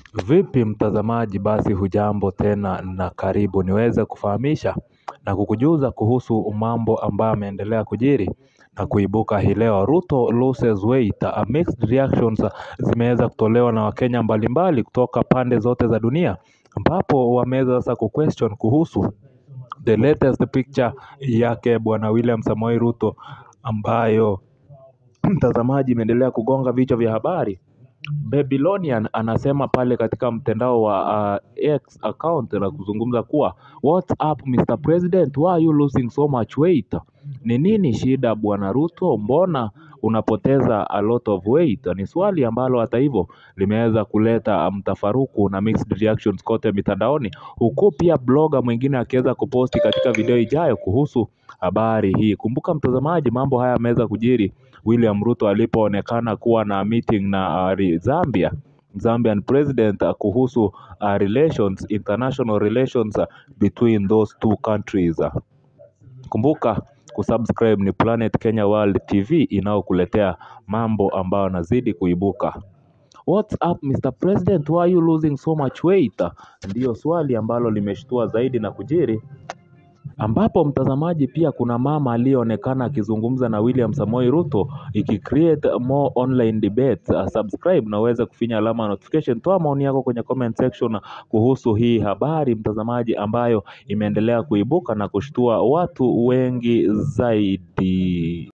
Vipi mtazamaji, basi hujambo tena na karibu niweze kufahamisha na kukujuza kuhusu mambo ambayo yameendelea kujiri na kuibuka hii leo. Ruto loses weight, mixed reactions zimeweza kutolewa na Wakenya mbalimbali kutoka pande zote za dunia, ambapo wameweza sasa kuquestion kuhusu the latest picture yake bwana William Samoei Ruto, ambayo mtazamaji imeendelea kugonga vichwa vya habari. Babylonian anasema pale katika mtandao wa X account na kuzungumza kuwa what's up Mr. President, why are you losing so much weight? Ni nini shida bwana Ruto, mbona unapoteza a lot of weight? Ni swali ambalo hata hivyo limeweza kuleta mtafaruku na mixed reactions kote mitandaoni, huku pia blogger mwingine akiweza kuposti katika video ijayo kuhusu habari hii. Kumbuka mtazamaji, mambo haya yameweza kujiri William Ruto alipoonekana kuwa na meeting na Zambian president kuhusu international relations between those two countries. Kumbuka kusubscribe ni Planet Kenya World TV inayokuletea mambo ambayo yanazidi kuibuka. What's up Mr. President, why are you losing so much weight? Ndiyo swali ambalo limeshtua zaidi na kujiri, ambapo mtazamaji pia kuna mama aliyeonekana akizungumza na William Samoei Ruto, create more online debates. Subscribe na uweze kufinya alama ya notification. Toa maoni yako kwenye comment section kuhusu hii habari mtazamaji, ambayo imeendelea kuibuka na kushtua watu wengi zaidi.